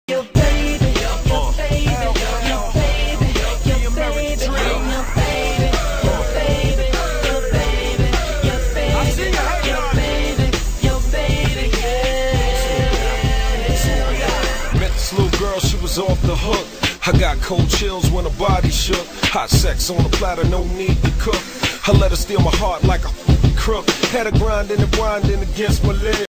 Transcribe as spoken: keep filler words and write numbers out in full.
Your baby, your baby, your baby, your baby, your baby, your baby, your baby, your baby, your baby, your baby, yeah. Met this little girl, she was off the hook. I got cold chills when her body shook. Hot sex on the platter, no need to cook. I let her steal my heart like a crook. Had her grinding and grinding against my leg.